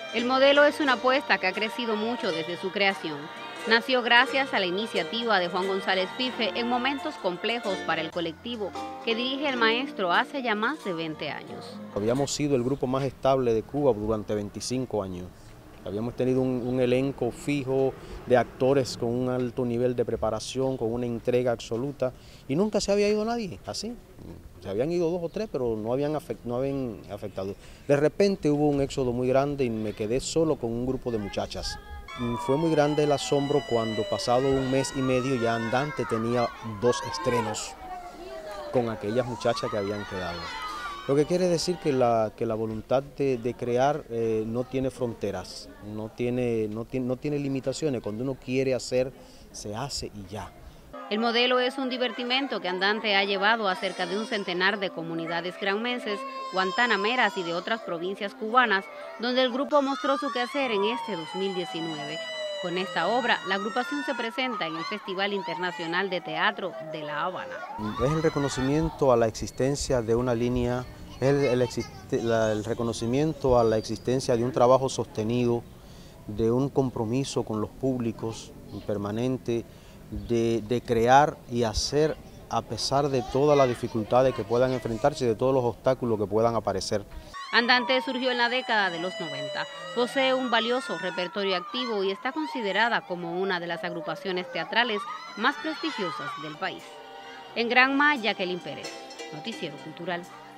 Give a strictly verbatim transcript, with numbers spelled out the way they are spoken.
El modelo es una apuesta que ha crecido mucho desde su creación. Nació gracias a la iniciativa de Juan González Fife en momentos complejos para el colectivo que dirige el maestro hace ya más de veinte años. Habíamos sido el grupo más estable de Cuba durante veinticinco años. Habíamos tenido un, un elenco fijo de actores con un alto nivel de preparación, con una entrega absoluta, y nunca se había ido nadie así. Se habían ido dos o tres, pero no habían, afect, no habían afectado. De repente hubo un éxodo muy grande y me quedé solo con un grupo de muchachas. Fue muy grande el asombro cuando pasado un mes y medio ya Andante tenía dos estrenos con aquellas muchachas que habían quedado. Lo que quiere decir que la, que la voluntad de, de crear eh, no tiene fronteras, no tiene, no, tiene, no tiene limitaciones. Cuando uno quiere hacer, se hace y ya. El modelo es un divertimento que Andante ha llevado a cerca de un centenar de comunidades granmenses, guantanameras y de otras provincias cubanas, donde el grupo mostró su quehacer en este dos mil diecinueve. Con esta obra, la agrupación se presenta en el Festival Internacional de Teatro de La Habana. Es el reconocimiento a la existencia de una línea, es el, el, la, el reconocimiento a la existencia de un trabajo sostenido, de un compromiso con los públicos permanente, de, de crear y hacer a pesar de todas las dificultades que puedan enfrentarse y de todos los obstáculos que puedan aparecer. Andante surgió en la década de los noventa, posee un valioso repertorio activo y está considerada como una de las agrupaciones teatrales más prestigiosas del país. En Granma, Jacqueline Pérez, Noticiero Cultural.